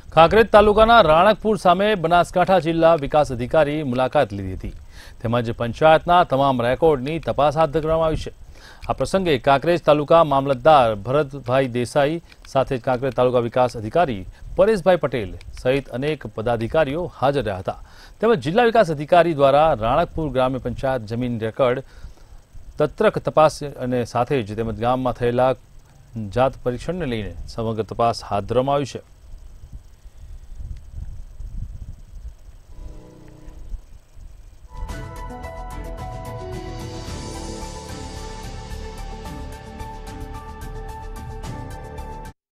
કાંકરેજ તાલુકાના રાણકપુર સામે બનાસકાંઠા જિલ્લા વિકાસ અધિકારી મુલાકાત લીધી હતી તેમજ પંચાયતના તમામ રેકોર્ડની તપાસ હાથ ધરવામાં આવી છે। આ પ્રસંગે કાંકરેજ તાલુકા મામલતદાર ભરતભાઈ દેસાઈ સાથે કાંકરેજ તાલુકા વિકાસ અધિકારી પરેશભાઈ પટેલ સહિત અનેક પદાધિકારીઓ હાજર રહ્યા હતા। તેમજ જિલ્લા વિકાસ અધિકારી દ્વારા રાણકપુર ગ્રામ્ય પંચાયત જમીન રેકોર્ડ તત્રક તપાસ અને સાથે જ તેમજ ગામમાં થયેલા જાત પરીક્ષણને લઈને સમગ્ર તપાસ હાથ ધરવામાં આવી છે।